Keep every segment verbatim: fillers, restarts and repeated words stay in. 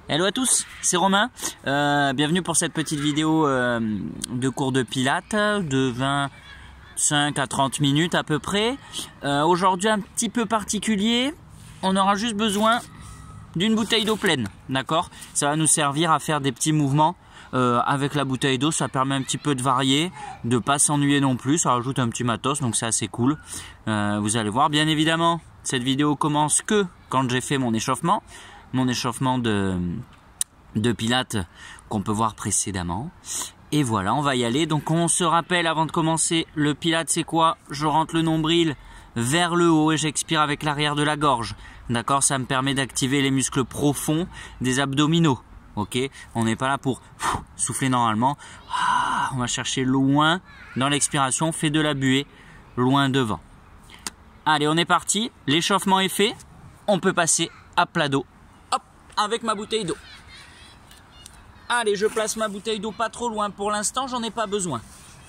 Hello à tous, c'est Romain. Euh, bienvenue pour cette petite vidéo euh, de cours de pilates de vingt-cinq à trente minutes à peu près. Euh, Aujourd'hui un petit peu particulier, on aura juste besoin d'une bouteille d'eau pleine, d'accord? Ça va nous servir à faire des petits mouvements euh, avec la bouteille d'eau, ça permet un petit peu de varier, de pas s'ennuyer non plus, ça rajoute un petit matos, donc c'est assez cool. Euh, vous allez voir, bien évidemment, cette vidéo commence que quand j'ai fait mon échauffement. Mon échauffement de, de pilates qu'on peut voir précédemment. Et voilà, on va y aller. Donc on se rappelle avant de commencer, le pilates c'est quoi? Je rentre le nombril vers le haut et j'expire avec l'arrière de la gorge. D'accord? Ça me permet d'activer les muscles profonds des abdominaux. Ok? On n'est pas là pour pff, souffler normalement. Ah, on va chercher loin dans l'expiration, on fait de la buée loin devant. Allez, on est parti. L'échauffement est fait. On peut passer à plat dos. Avec ma bouteille d'eau. Allez, je place ma bouteille d'eau pas trop loin. Pour l'instant, j'en ai pas besoin.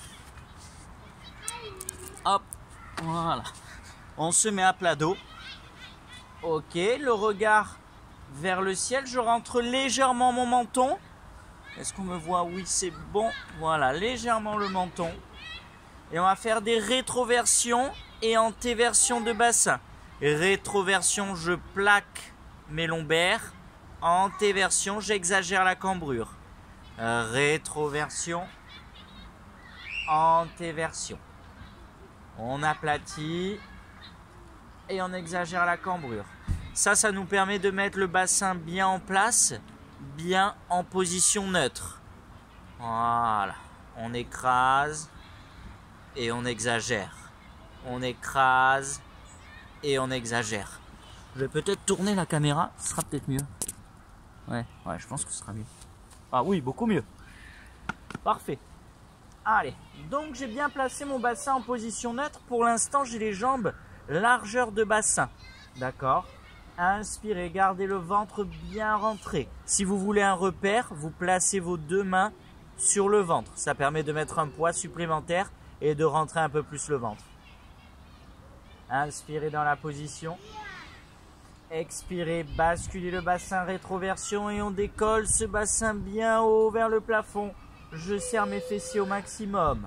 Hop, voilà. On se met à plat dos. Ok, le regard vers le ciel. Je rentre légèrement mon menton. Est-ce qu'on me voit? Oui, c'est bon. Voilà, légèrement le menton. Et on va faire des rétroversions et antéversions de bassin. Rétroversion, je plaque mes lombaires. Antéversion, j'exagère la cambrure. Euh, rétroversion. Antéversion. On aplatit et on exagère la cambrure. Ça, ça nous permet de mettre le bassin bien en place, bien en position neutre. Voilà. On écrase et on exagère. On écrase et on exagère. Je vais peut-être tourner la caméra, ce sera peut-être mieux. Ouais, ouais, je pense que ce sera mieux. Ah oui, beaucoup mieux. Parfait. Allez, donc j'ai bien placé mon bassin en position neutre. Pour l'instant, j'ai les jambes largeur de bassin. D'accord? Inspirez, gardez le ventre bien rentré. Si vous voulez un repère, vous placez vos deux mains sur le ventre. Ça permet de mettre un poids supplémentaire et de rentrer un peu plus le ventre. Inspirez dans la position. Expirez, basculez le bassin, rétroversion et on décolle ce bassin bien haut vers le plafond. Je serre mes fessiers au maximum.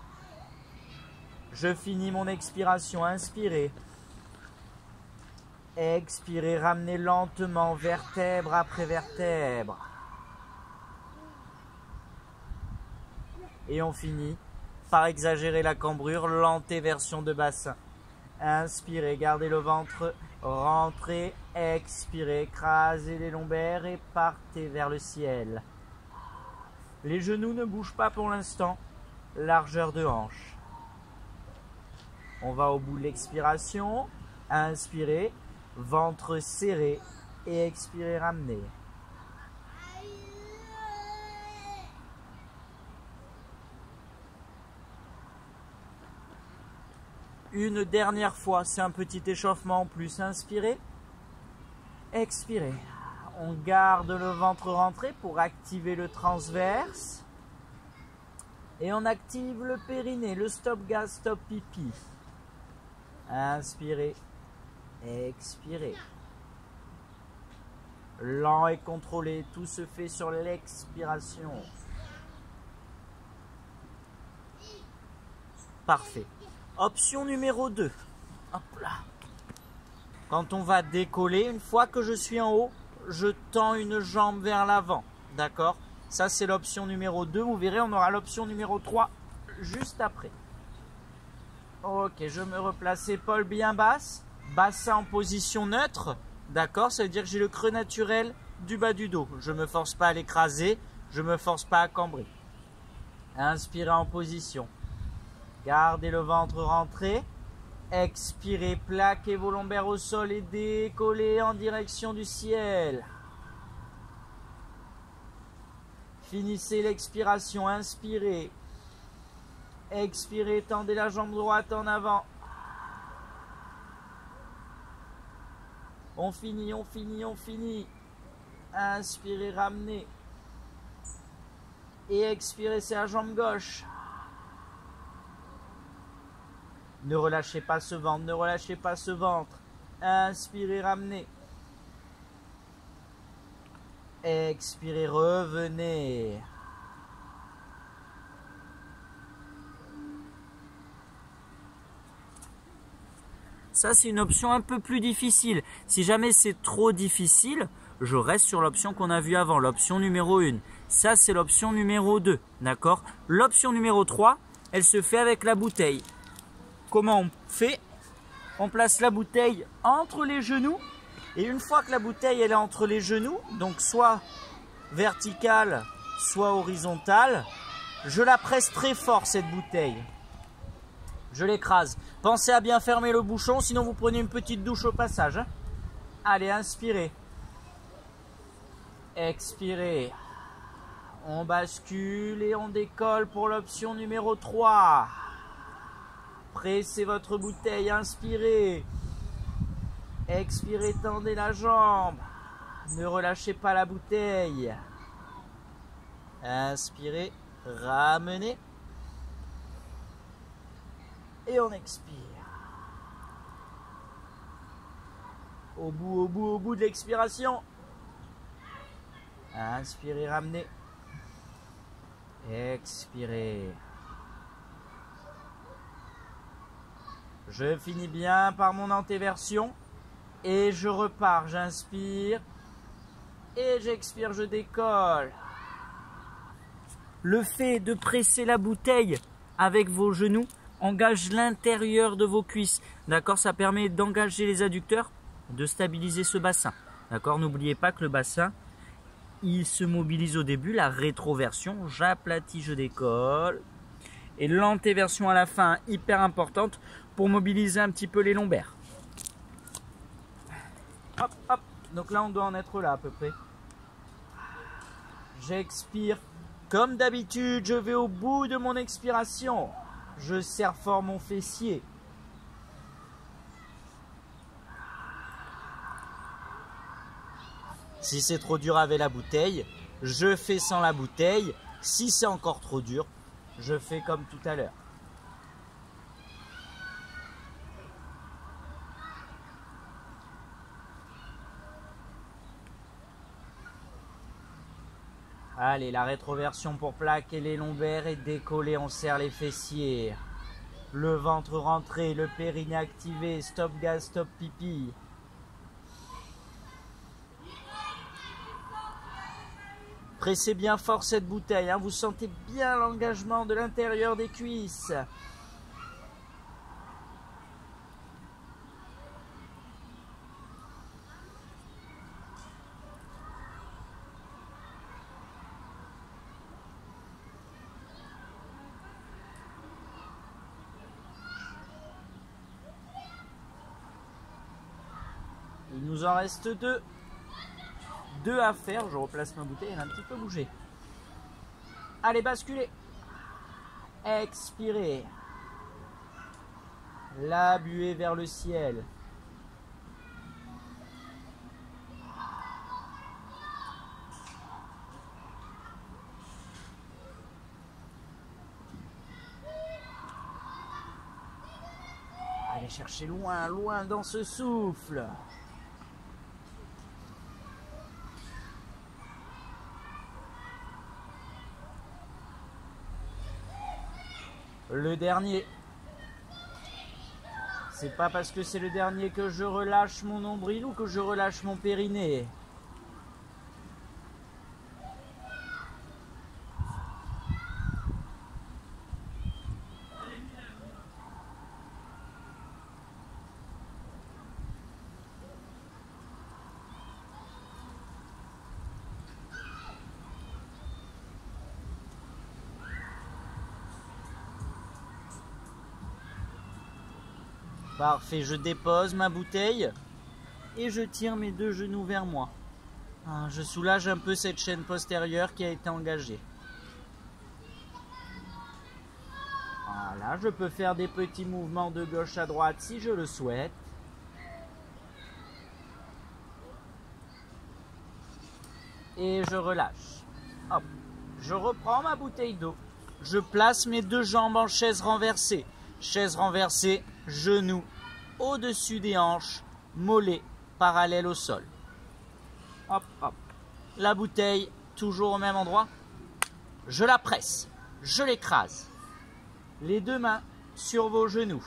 Je finis mon expiration, inspirez. Expirez, ramenez lentement vertèbre après vertèbre. Et on finit par exagérer la cambrure, l'antéversion de bassin. Inspirez, gardez le ventre, rentrez, expirez, écrasez les lombaires et partez vers le ciel. Les genoux ne bougent pas pour l'instant, largeur de hanche. On va au bout de l'expiration, inspirez, ventre serré et expirez, ramenez. Une dernière fois, c'est un petit échauffement en plus. Inspirez, expirez. On garde le ventre rentré pour activer le transverse. Et on active le périnée, le stop gaz, stop pipi. Inspirez, expirez. Lent et contrôlé, tout se fait sur l'expiration. Parfait. Option numéro deux. Hop là. Quand on va décoller, une fois que je suis en haut, je tends une jambe vers l'avant. D'accord? Ça, c'est l'option numéro deux. Vous verrez, on aura l'option numéro trois juste après. Ok, je me replace, épaules bien basses. Bassin en position neutre. D'accord? Ça veut dire que j'ai le creux naturel du bas du dos. Je ne me force pas à l'écraser. Je ne me force pas à cambrer. Inspirez en position. Gardez le ventre rentré. Expirez, plaquez vos lombaires au sol et décollez en direction du ciel. Finissez l'expiration, inspirez. Expirez, tendez la jambe droite en avant. On finit, on finit, on finit. Inspirez, ramenez. Et expirez, c'est la jambe gauche. Ne relâchez pas ce ventre, ne relâchez pas ce ventre. Inspirez, ramenez. Expirez, revenez. Ça, c'est une option un peu plus difficile. Si jamais c'est trop difficile, je reste sur l'option qu'on a vue avant, l'option numéro un. Ça, c'est l'option numéro deux, d'accord? L'option numéro trois, elle se fait avec la bouteille. Comment on fait? On place la bouteille entre les genoux. Et une fois que la bouteille elle est entre les genoux, donc soit verticale, soit horizontale, je la presse très fort cette bouteille. Je l'écrase. Pensez à bien fermer le bouchon, sinon vous prenez une petite douche au passage. Hein. Allez, inspirez. Expirez. On bascule et on décolle pour l'option numéro trois. Pressez votre bouteille, inspirez. Expirez, tendez la jambe. Ne relâchez pas la bouteille. Inspirez, ramenez. Et on expire. Au bout, au bout, au bout de l'expiration. Inspirez, ramenez. Expirez. Je finis bien par mon antéversion. Et je repars. J'inspire. Et j'expire, je décolle. Le fait de presser la bouteille avec vos genoux engage l'intérieur de vos cuisses. D'accord, ça permet d'engager les adducteurs, de stabiliser ce bassin. D'accord, n'oubliez pas que le bassin, il se mobilise au début, la rétroversion, j'aplatis, je décolle. Et l'antéversion à la fin, hyper importante pour mobiliser un petit peu les lombaires. Hop, hop. Donc là, on doit en être là à peu près. J'expire. Comme d'habitude, je vais au bout de mon expiration. Je serre fort mon fessier. Si c'est trop dur avec la bouteille, je fais sans la bouteille. Si c'est encore trop dur, je fais comme tout à l'heure. Allez, la rétroversion pour plaquer les lombaires et décoller, on serre les fessiers. Le ventre rentré, le périnée activé, stop gaz, stop pipi. Pressez bien fort cette bouteille, hein, vous sentez bien l'engagement de l'intérieur des cuisses. Il nous en reste deux. Deux à faire. Je replace ma bouteille, elle a un petit peu bougé. Allez, basculez. Expirez. La buée vers le ciel. Allez chercher loin, loin dans ce souffle. Le dernier. C'est pas parce que c'est le dernier que je relâche mon nombril ou que je relâche mon périnée. Parfait, je dépose ma bouteille et je tire mes deux genoux vers moi. Je soulage un peu cette chaîne postérieure qui a été engagée. Voilà, je peux faire des petits mouvements de gauche à droite si je le souhaite. Et je relâche. Hop, je reprends ma bouteille d'eau. Je place mes deux jambes en chaise renversée. Chaise renversée, genoux au-dessus des hanches, mollets parallèles au sol. Hop, hop. la bouteille, toujours au même endroit. Je la presse, je l'écrase. Les deux mains sur vos genoux.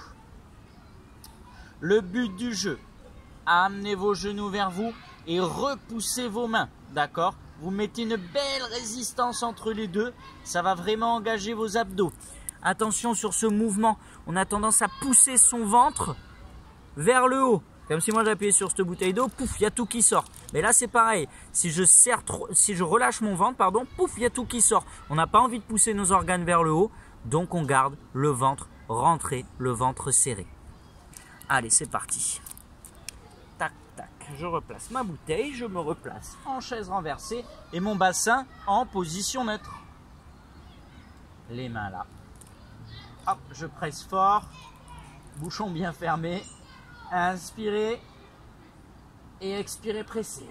Le but du jeu, amenez vos genoux vers vous et repoussez vos mains, d'accord? Vous mettez une belle résistance entre les deux, ça va vraiment engager vos abdos. Attention sur ce mouvement, on a tendance à pousser son ventre vers le haut. Comme si moi j'appuyais sur cette bouteille d'eau, pouf, il y a tout qui sort. Mais là c'est pareil, si je serre trop, si je relâche mon ventre, pardon, pouf, il y a tout qui sort. On n'a pas envie de pousser nos organes vers le haut, donc on garde le ventre rentré, le ventre serré. Allez, c'est parti. Tac, tac, je replace ma bouteille, je me replace en chaise renversée et mon bassin en position neutre. Les mains là. Hop, je presse fort, bouchon bien fermé. Inspirez et expirez pressé.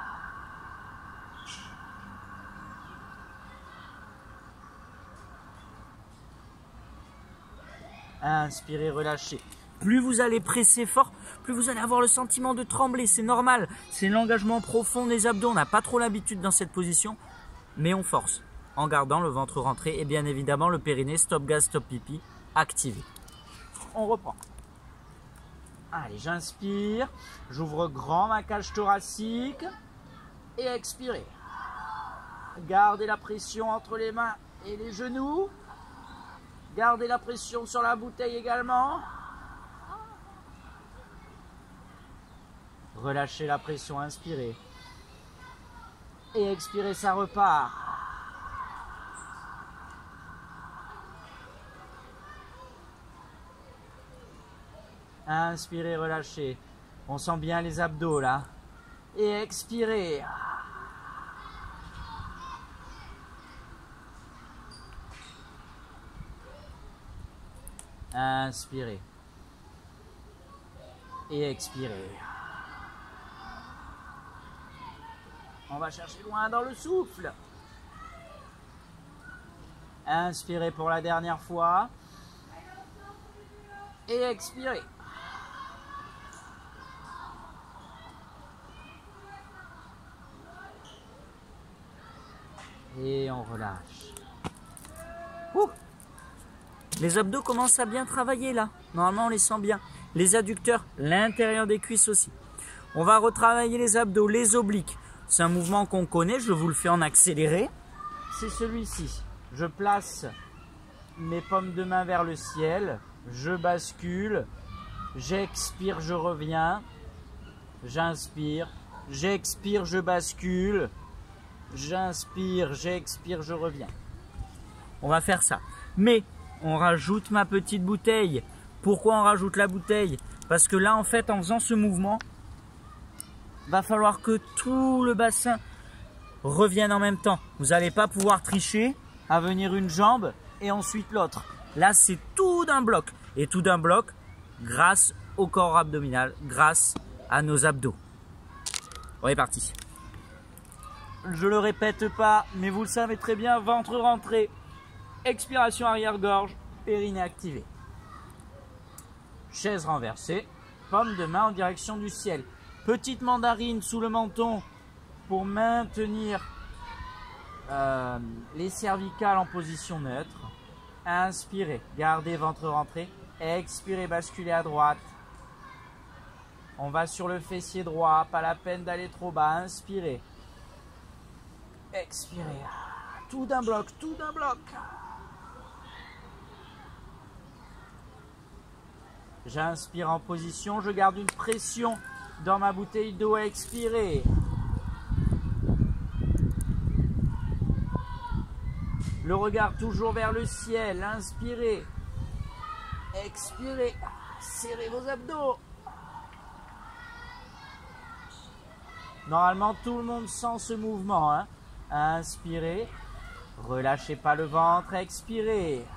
Inspirez, relâchez. Plus vous allez presser fort, plus vous allez avoir le sentiment de trembler. C'est normal, c'est l'engagement profond des abdos. On n'a pas trop l'habitude dans cette position, mais on force en gardant le ventre rentré et bien évidemment le périnée, stop gaz, stop pipi, activé. On reprend. Allez, j'inspire, j'ouvre grand ma cage thoracique et expirez. Gardez la pression entre les mains et les genoux. Gardez la pression sur la bouteille également. Relâchez la pression, inspirez. Et expirez, ça repart. Inspirez, relâchez. On sent bien les abdos là. Et expirez. Inspirez. Et expirez. On va chercher loin dans le souffle. Inspirez pour la dernière fois. Et expirez. Et on relâche. Ouh. Les abdos commencent à bien travailler là. Normalement, on les sent bien. Les adducteurs, l'intérieur des cuisses aussi. On va retravailler les abdos, les obliques. C'est un mouvement qu'on connaît, je vous le fais en accéléré. C'est celui-ci. Je place mes paumes de main vers le ciel. Je bascule. J'expire, je reviens. J'inspire. J'expire, je bascule. J'inspire, j'expire, je reviens. On va faire ça. Mais on rajoute ma petite bouteille. Pourquoi on rajoute la bouteille? Parce que là, en fait, en faisant ce mouvement, va falloir que tout le bassin revienne en même temps. Vous n'allez pas pouvoir tricher à venir une jambe et ensuite l'autre. Là, c'est tout d'un bloc. Et tout d'un bloc grâce au corps abdominal, grâce à nos abdos. On est parti. Je le répète pas, mais vous le savez très bien, ventre rentré, expiration arrière-gorge, périnée activé. Chaise renversée, paume de main en direction du ciel. Petite mandarine sous le menton pour maintenir euh, les cervicales en position neutre. Inspirez, gardez ventre rentré. Expirez, basculez à droite. On va sur le fessier droit, pas la peine d'aller trop bas. Inspirez. Expirez. Tout d'un bloc, tout d'un bloc. J'inspire en position, je garde une pression dans ma bouteille d'eau. Expirez. Le regard toujours vers le ciel. Inspirez. Expirez. Serrez vos abdos. Normalement, tout le monde sent ce mouvement, hein. Inspirez. Relâchez pas le ventre. Expirez.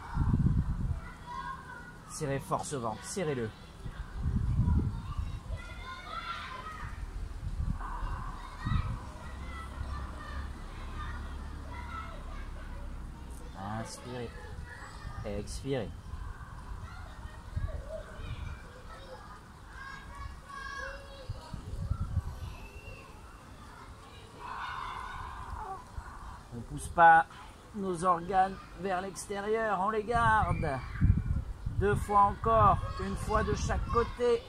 Serrez fort ce ventre. Serrez-le. Inspirez. Expirez. On ne pousse pas nos organes vers l'extérieur, on les garde. Deux fois encore, une fois de chaque côté.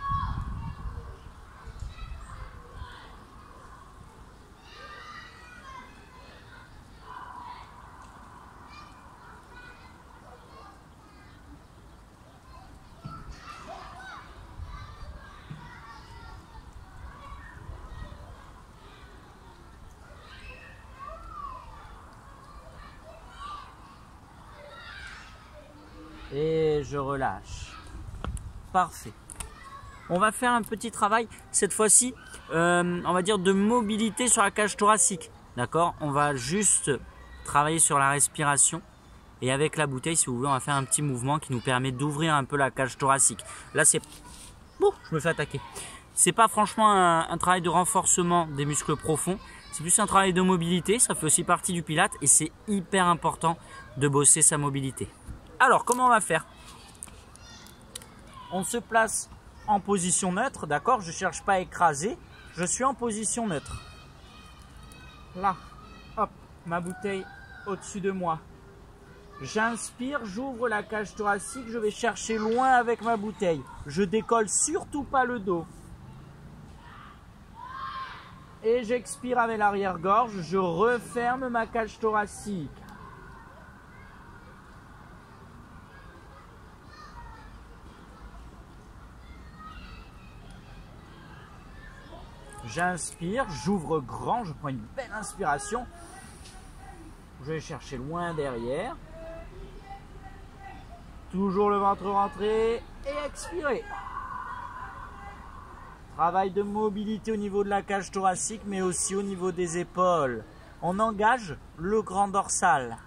Et je relâche. Parfait. On va faire un petit travail, cette fois-ci, euh, on va dire de mobilité sur la cage thoracique. D'accord? On va juste travailler sur la respiration. Et avec la bouteille, si vous voulez, on va faire un petit mouvement qui nous permet d'ouvrir un peu la cage thoracique. Là, c'est... Ouh, je me fais attaquer. C'est pas franchement un, un travail de renforcement des muscles profonds. C'est plus un travail de mobilité. Ça fait aussi partie du Pilates. Et c'est hyper important de bosser sa mobilité. Alors, comment on va faire? On se place en position neutre, d'accord? Je ne cherche pas à écraser, je suis en position neutre. Là, hop, ma bouteille au-dessus de moi. J'inspire, j'ouvre la cage thoracique, je vais chercher loin avec ma bouteille. Je décolle surtout pas le dos. Et j'expire avec l'arrière-gorge, je referme ma cage thoracique. J'inspire, j'ouvre grand, je prends une belle inspiration. Je vais chercher loin derrière. Toujours le ventre rentré et expirer. Travail de mobilité au niveau de la cage thoracique, mais aussi au niveau des épaules. On engage le grand dorsal.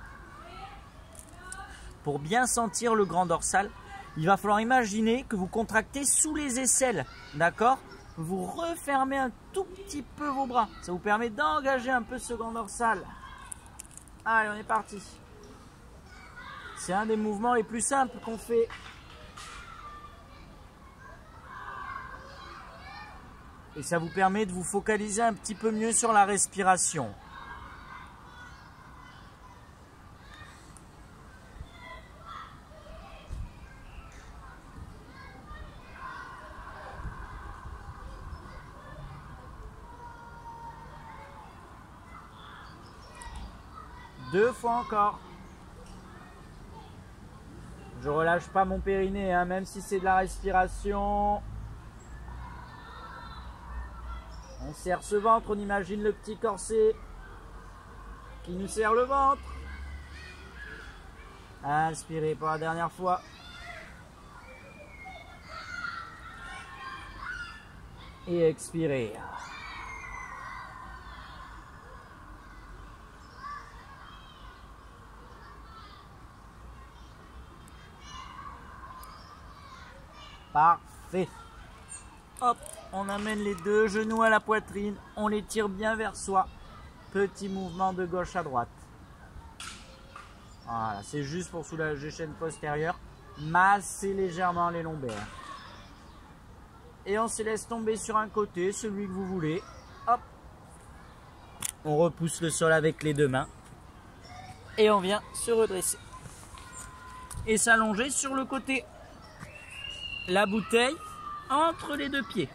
Pour bien sentir le grand dorsal, il va falloir imaginer que vous contractez sous les aisselles, d'accord ? Vous refermez un tout petit peu vos bras. Ça vous permet d'engager un peu ce grand dorsal. Allez, on est parti. C'est un des mouvements les plus simples qu'on fait. Et ça vous permet de vous focaliser un petit peu mieux sur la respiration. Deux fois encore. Je relâche pas mon périnée, hein, même si c'est de la respiration. On serre ce ventre, on imagine le petit corset qui nous serre le ventre. Inspirez pour la dernière fois. Et expirez. Parfait. Hop, on amène les deux genoux à la poitrine, on les tire bien vers soi. Petit mouvement de gauche à droite. Voilà, c'est juste pour soulager les chaînes postérieures. Massez légèrement les lombaires. Et on se laisse tomber sur un côté, celui que vous voulez. Hop. On repousse le sol avec les deux mains. Et on vient se redresser. Et s'allonger sur le côté. La bouteille entre les deux pieds.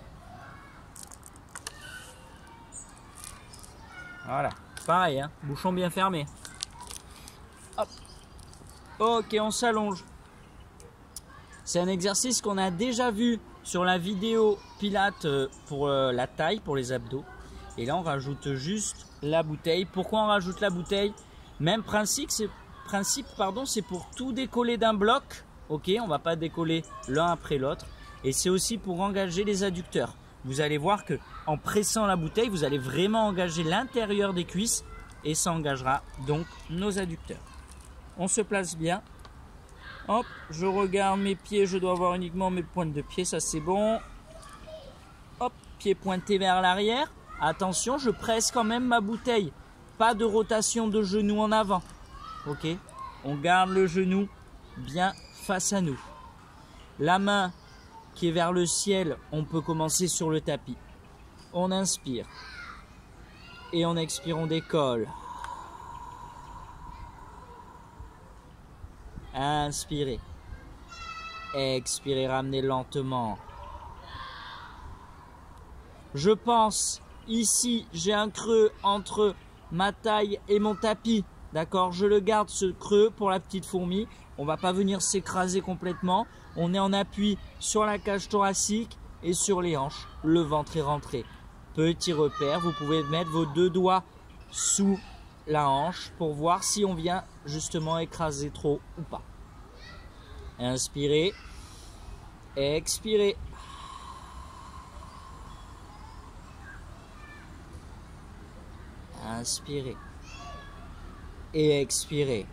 Voilà, pareil, hein, bouchon bien fermé. Hop. Ok, on s'allonge. C'est un exercice qu'on a déjà vu sur la vidéo Pilates pour la taille, pour les abdos. Et là, on rajoute juste la bouteille. Pourquoi on rajoute la bouteille? Même principe, c'est principe, pardon, c'est pour tout décoller d'un bloc. Ok, on ne va pas décoller l'un après l'autre. Et c'est aussi pour engager les adducteurs. Vous allez voir que en pressant la bouteille, vous allez vraiment engager l'intérieur des cuisses. Et ça engagera donc nos adducteurs. On se place bien. Hop, je regarde mes pieds. Je dois avoir uniquement mes pointes de pied. Ça, c'est bon. Hop, pied pointé vers l'arrière. Attention, je presse quand même ma bouteille. Pas de rotation de genou en avant. Ok, on garde le genou bien face à nous. La main qui est vers le ciel, on peut commencer sur le tapis. On inspire. Et on expire, on décolle. Inspirez. Expirez, ramenez lentement. Je pense, ici, j'ai un creux entre ma taille et mon tapis. D'accord, je le garde ce creux pour la petite fourmi. On ne va pas venir s'écraser complètement. On est en appui sur la cage thoracique et sur les hanches. Le ventre est rentré. Petit repère, vous pouvez mettre vos deux doigts sous la hanche pour voir si on vient justement écraser trop ou pas. Inspirez. Expirez. Inspirez. Et expirez.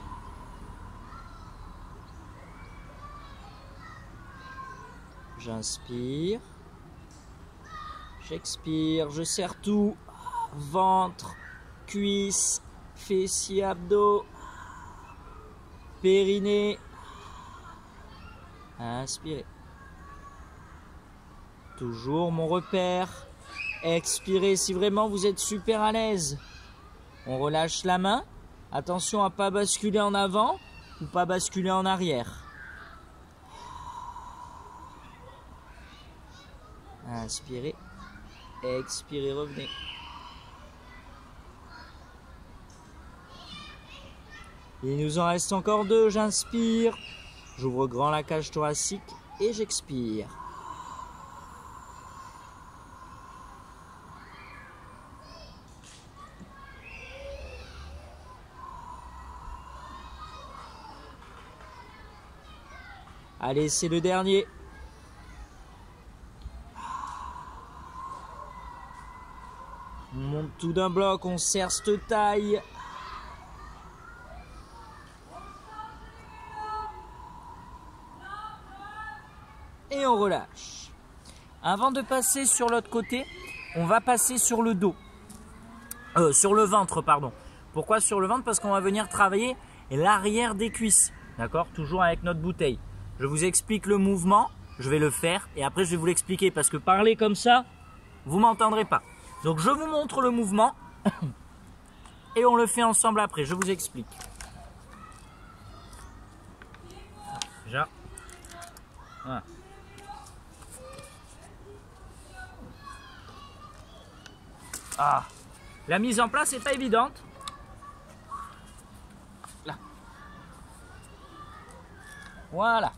J'inspire. J'expire. Je serre tout. Ventre, cuisses, fessiers, abdos, périnée. Inspirez. Toujours mon repère. Expirez si vraiment vous êtes super à l'aise. On relâche la main. Attention à ne pas basculer en avant ou pas basculer en arrière. Inspirez. Expirez, revenez. Il nous en reste encore deux. J'inspire. J'ouvre grand la cage thoracique et j'expire. Allez, c'est le dernier. On monte tout d'un bloc, on serre cette taille. Et on relâche. Avant de passer sur l'autre côté, on va passer sur le dos. Euh, sur le ventre, pardon. Pourquoi sur le ventre? Parce qu'on va venir travailler l'arrière des cuisses. D'accord? Toujours avec notre bouteille. Je vous explique le mouvement, je vais le faire et après je vais vous l'expliquer parce que parler comme ça, vous ne m'entendrez pas. Donc je vous montre le mouvement et on le fait ensemble après, je vous explique. Déjà. Voilà. Ah, la mise en place n'est pas évidente. Là. Voilà.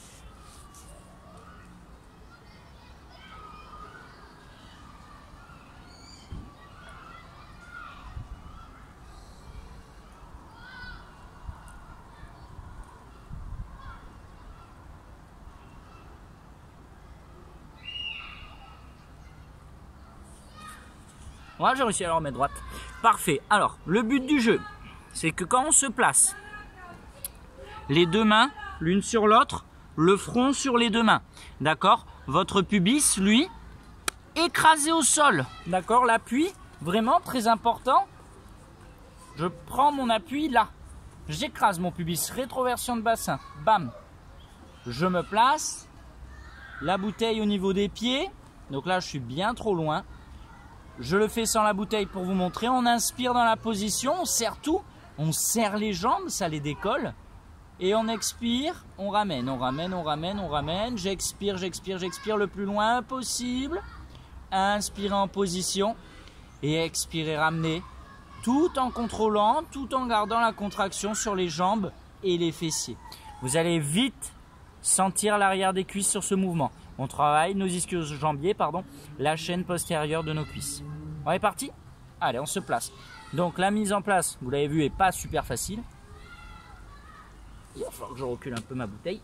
Voilà, j'ai réussi à la remettre droite. Parfait. Alors, le but du jeu, c'est que quand on se place, les deux mains, l'une sur l'autre, le front sur les deux mains. D'accord? Votre pubis, lui, écrasé au sol. D'accord? L'appui, vraiment très important. Je prends mon appui là. J'écrase mon pubis. Rétroversion de bassin. Bam. Je me place. La bouteille au niveau des pieds. Donc là, je suis bien trop loin. Je le fais sans la bouteille pour vous montrer. On inspire dans la position, on serre tout. On serre les jambes, ça les décolle. Et on expire, on ramène, on ramène, on ramène, on ramène. J'expire, j'expire, j'expire le plus loin possible. Inspirez en position. Et expirez, ramenez. Tout en contrôlant, tout en gardant la contraction sur les jambes et les fessiers. Vous allez vite sentir l'arrière des cuisses sur ce mouvement. On travaille nos ischio-jambiers, pardon, la chaîne postérieure de nos cuisses. On est parti? Allez, on se place. Donc la mise en place, vous l'avez vu, n'est pas super facile. Il va falloir que je recule un peu ma bouteille.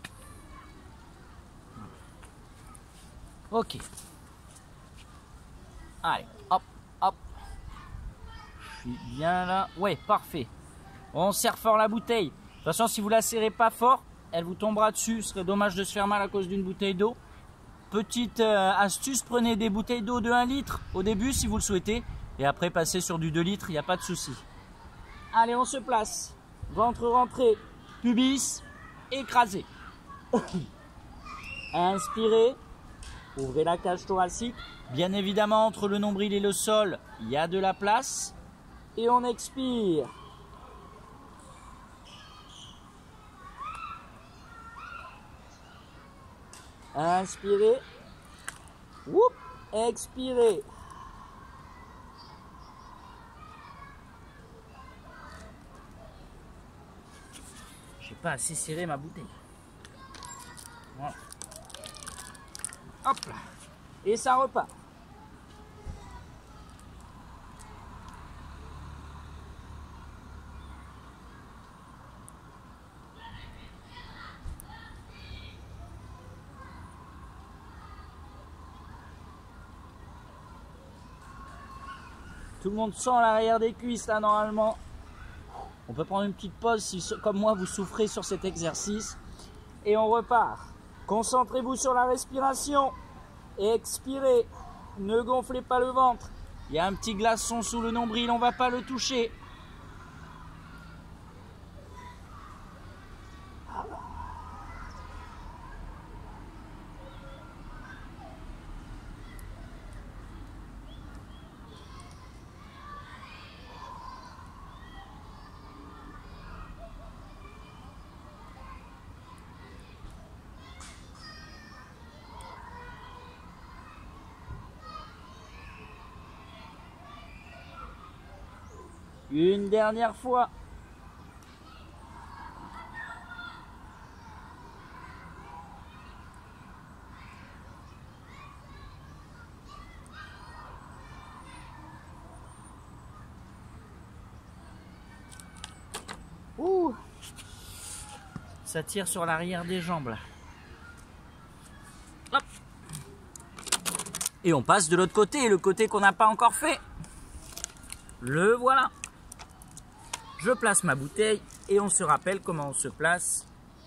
Ok. Allez, hop, hop. Je suis bien là. Ouais, parfait. On serre fort la bouteille. De toute façon, si vous la serrez pas fort, elle vous tombera dessus. Ce serait dommage de se faire mal à cause d'une bouteille d'eau. Petite euh, astuce, prenez des bouteilles d'eau de un litre au début si vous le souhaitez. Et après, passez sur du deux litres, il n'y a pas de souci. Allez, on se place. Ventre rentré, pubis écrasé. Inspirez. Ouvrez la cage thoracique. Bien évidemment, entre le nombril et le sol, il y a de la place. Et on expire. Inspirez. Whoop. Expirez. J'ai pas assez serré ma bouteille. Voilà. Hop là. Et ça repart. Tout le monde sent l'arrière des cuisses là normalement. On peut prendre une petite pause si comme moi vous souffrez sur cet exercice. Et on repart. Concentrez-vous sur la respiration. Expirez. Ne gonflez pas le ventre. Il y a un petit glaçon sous le nombril, on ne va pas le toucher. Une dernière fois. Ouh. Ça tire sur l'arrière des jambes là. Hop. Et on passe de l'autre côté, le côté qu'on n'a pas encore fait. Le voilà. Je place ma bouteille et on se rappelle comment on se place.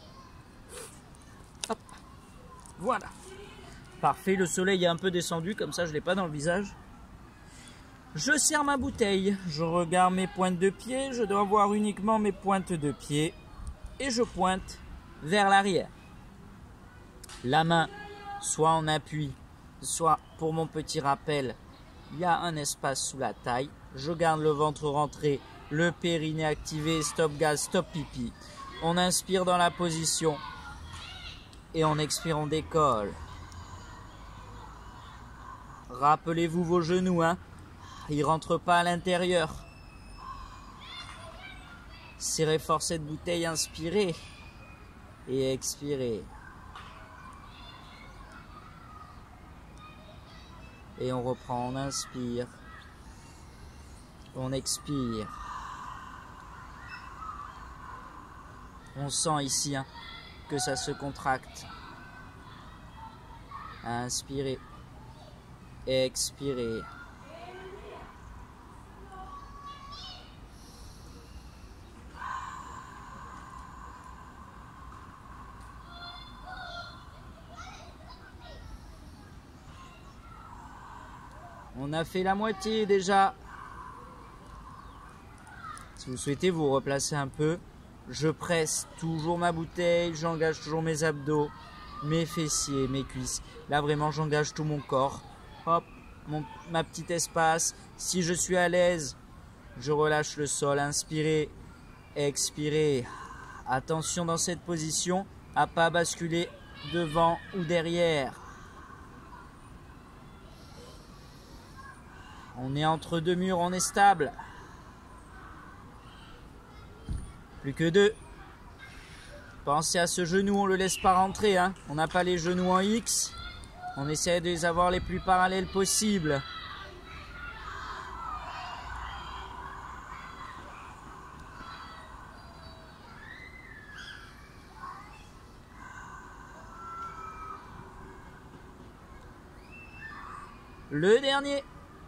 Hop. Voilà. Parfait, le soleil est un peu descendu, comme ça je ne l'ai pas dans le visage. Je serre ma bouteille, je regarde mes pointes de pied, je dois voir uniquement mes pointes de pied et je pointe vers l'arrière. La main, soit en appui, soit pour mon petit rappel, il y a un espace sous la taille. Je garde le ventre rentré, le périnée activé, stop gaz, stop pipi. On inspire dans la position et on expire, on décolle. Rappelez-vous vos genoux, hein. Ils ne rentrent pas à l'intérieur. Serrez fort cette bouteille, inspirez et expirez. Et on reprend, on inspire, on expire. On sent ici hein, que ça se contracte. Inspirez, expirez. On a fait la moitié déjà. Si vous souhaitez vous replacer un peu, je presse toujours ma bouteille, j'engage toujours mes abdos, mes fessiers, mes cuisses. Là vraiment j'engage tout mon corps. Hop, mon, ma petite espace. Si je suis à l'aise, je relâche le sol. Inspirez, expirez. Attention dans cette position à ne pas basculer devant ou derrière. On est entre deux murs, on est stable. Plus que deux. Pensez à ce genou, on ne le laisse pas rentrer. Hein. On n'a pas les genoux en X. On essaie de les avoir les plus parallèles possibles. Le dernier.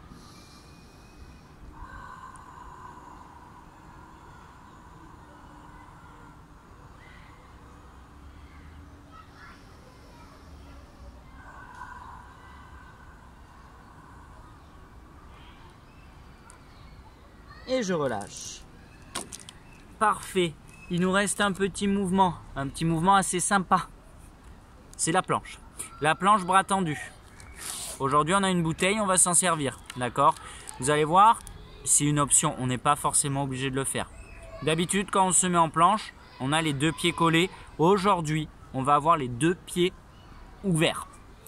Et je relâche. Parfait. Il nous reste un petit mouvement. Un petit mouvement assez sympa. C'est la planche. La planche bras tendu. Aujourd'hui, on a une bouteille, on va s'en servir. D'accord? Vous allez voir, c'est une option. On n'est pas forcément obligé de le faire. D'habitude, quand on se met en planche, on a les deux pieds collés. Aujourd'hui, on va avoir les deux pieds ouvert.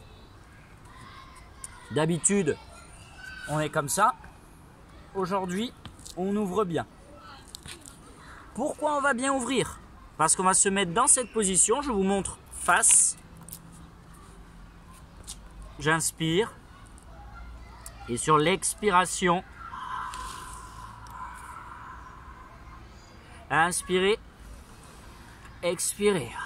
D'habitude, on est comme ça. Aujourd'hui, on ouvre bien. Pourquoi on va bien ouvrir? Parce qu'on va se mettre dans cette position. Je vous montre face. J'inspire. Et sur l'expiration, inspirez, expirez.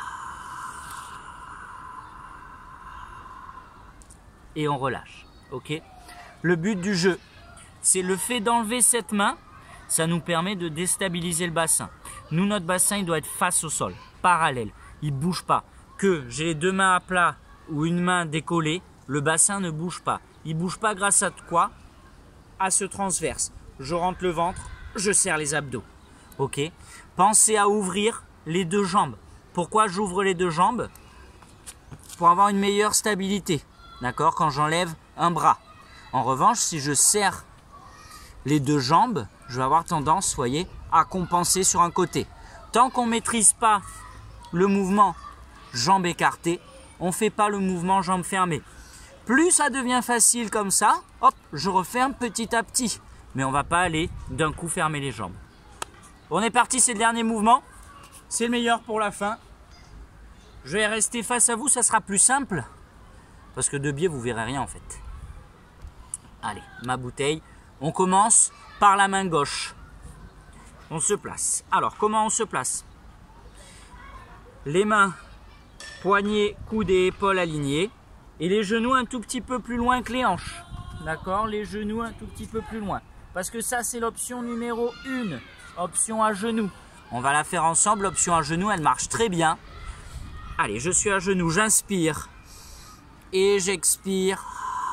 Et on relâche. Ok? Le but du jeu, c'est le fait d'enlever cette main. Ça nous permet de déstabiliser le bassin. Nous, notre bassin, il doit être face au sol, parallèle. Il ne bouge pas. Que j'ai les deux mains à plat ou une main décollée, le bassin ne bouge pas. Il ne bouge pas grâce à quoi? À ce transverse. Je rentre le ventre, je serre les abdos. Ok? Pensez à ouvrir les deux jambes. Pourquoi j'ouvre les deux jambes? Pour avoir une meilleure stabilité. D'accord? Quand j'enlève un bras. En revanche, si je serre les deux jambes, je vais avoir tendance, voyez, à compenser sur un côté. Tant qu'on ne maîtrise pas le mouvement jambes écartées, on ne fait pas le mouvement jambes fermées. Plus ça devient facile comme ça, hop, je referme petit à petit. Mais on ne va pas aller d'un coup fermer les jambes. On est parti, c'est le dernier mouvement. C'est le meilleur pour la fin. Je vais rester face à vous, ça sera plus simple. Parce que de biais, vous ne verrez rien en fait. Allez, ma bouteille. On commence par la main gauche. On se place. Alors, comment on se place? Les mains, poignets, coudes et épaules alignés. Et les genoux un tout petit peu plus loin que les hanches. D'accord? Les genoux un tout petit peu plus loin. Parce que ça, c'est l'option numéro un. Option à genoux. On va la faire ensemble. L'option à genoux, elle marche très bien. Allez, je suis à genoux. J'inspire. Et j'expire.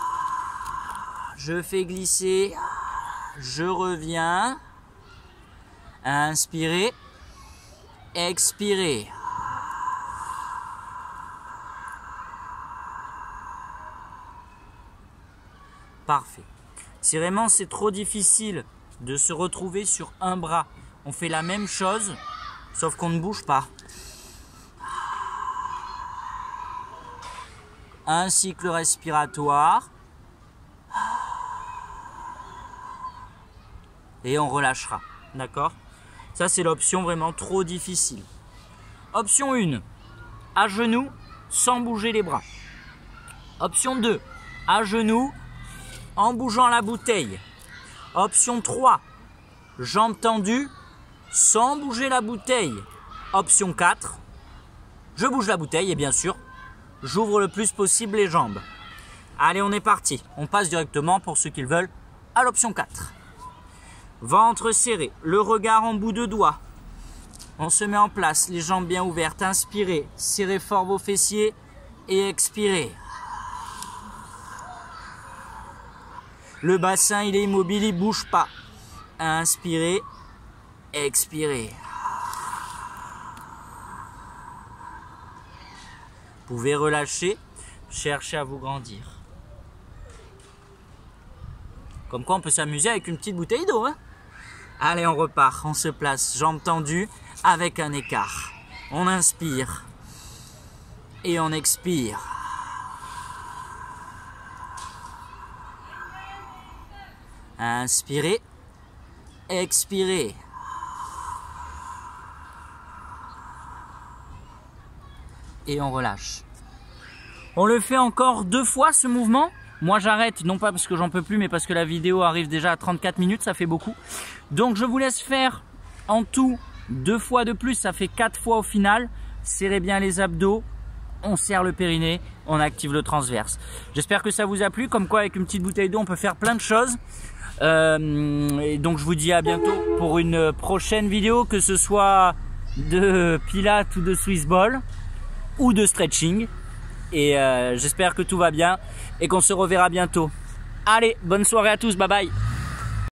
Je fais glisser. Je reviens. Inspirez. Expirez. Parfait. Si vraiment c'est trop difficile de se retrouver sur un bras, on fait la même chose, sauf qu'on ne bouge pas. Un cycle respiratoire. Et on relâchera. D'accord? Ça, c'est l'option vraiment trop difficile. Option un. À genoux, sans bouger les bras. Option deux. À genoux, en bougeant la bouteille. Option trois. Jambes tendues, sans bouger la bouteille. Option quatre. Je bouge la bouteille et bien sûr, j'ouvre le plus possible les jambes. Allez, on est parti. On passe directement, pour ceux qui le veulent, à l'option quatre. Ventre serré, le regard en bout de doigt. On se met en place, les jambes bien ouvertes. Inspirez, serrez fort vos fessiers et expirez. Le bassin, il est immobile, il ne bouge pas. Inspirez, expirez. Vous pouvez relâcher, chercher à vous grandir. Comme quoi, on peut s'amuser avec une petite bouteille d'eau, hein? Allez, on repart, on se place, jambes tendues, avec un écart. On inspire et on expire. Inspirez, expirez. Et on relâche. On le fait encore deux fois ce mouvement. Moi j'arrête, non pas parce que j'en peux plus, mais parce que la vidéo arrive déjà à trente-quatre minutes, ça fait beaucoup. Donc je vous laisse faire en tout deux fois de plus, ça fait quatre fois au final. Serrez bien les abdos, on serre le périnée, on active le transverse. J'espère que ça vous a plu, comme quoi avec une petite bouteille d'eau on peut faire plein de choses. Euh, et donc je vous dis à bientôt pour une prochaine vidéo, que ce soit de pilates ou de Swiss ball ou de stretching. Et euh, j'espère que tout va bien et qu'on se reverra bientôt. Allez, bonne soirée à tous, bye bye.